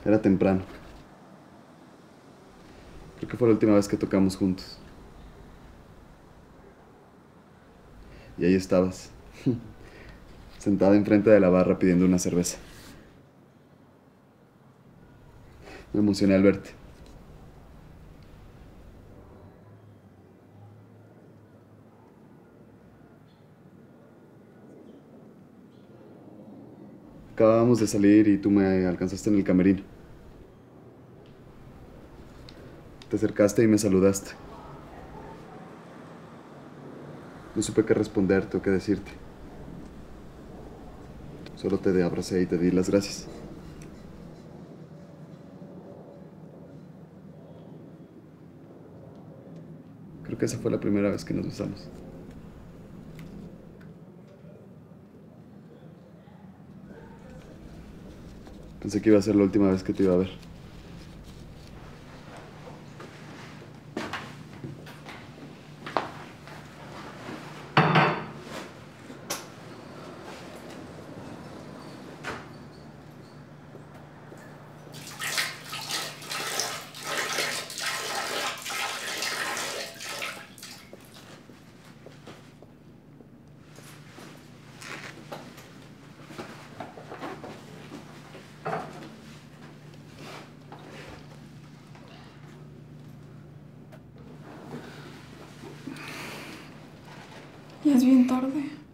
Era temprano. Creo que fue la última vez que tocamos juntos. Y ahí estabas, sentada enfrente de la barra pidiendo una cerveza. Me emocioné al verte. Acabábamos de salir y tú me alcanzaste en el camerino. Te acercaste y me saludaste. No supe qué responderte o qué decirte. Solo te abracé y te di las gracias. Creo que esa fue la primera vez que nos besamos. Pensé que iba a ser la última vez que te iba a ver. Ya es bien tarde.